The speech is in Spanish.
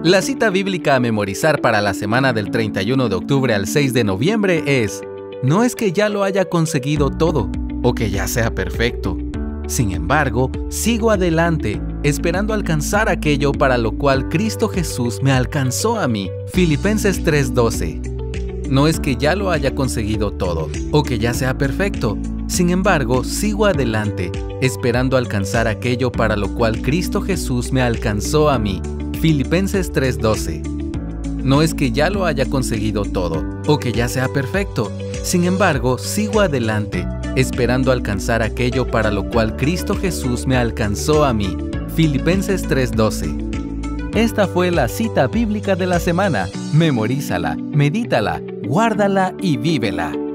La cita bíblica a memorizar para la semana del 31 de octubre al 6 de noviembre es: no es que ya lo haya conseguido todo o que ya sea perfecto. Sin embargo, sigo adelante, esperando alcanzar aquello para lo cual Cristo Jesús me alcanzó a mí. Filipenses 3:12. No es que ya lo haya conseguido todo o que ya sea perfecto. Sin embargo, sigo adelante, esperando alcanzar aquello para lo cual Cristo Jesús me alcanzó a mí. Filipenses 3:12. No es que ya lo haya conseguido todo o que ya sea perfecto. Sin embargo, sigo adelante, esperando alcanzar aquello para lo cual Cristo Jesús me alcanzó a mí. Filipenses 3:12. Esta fue la cita bíblica de la semana. Memorízala, medítala, guárdala y vívela.